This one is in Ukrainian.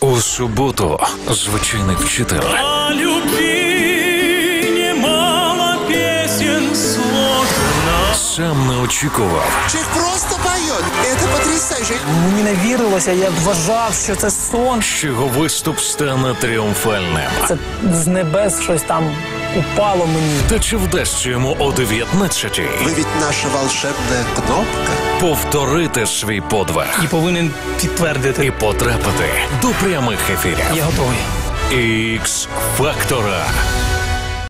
У суботу звичайний вчитель О любви немало песен сложено. сам не очікував, Человек просто поет. Это потрясающе. Мені не вірилося, я вважав, що це сон. що його виступ стане тріумфальним. Це з небес щось там упало мені. Та чи вдасться йому о 19-й Вы ведь наша волшебная кнопка. повторити свій подвиг І повинен підтвердити. і потрапити до прямих ефірів Я готовий. Ікс-фактора?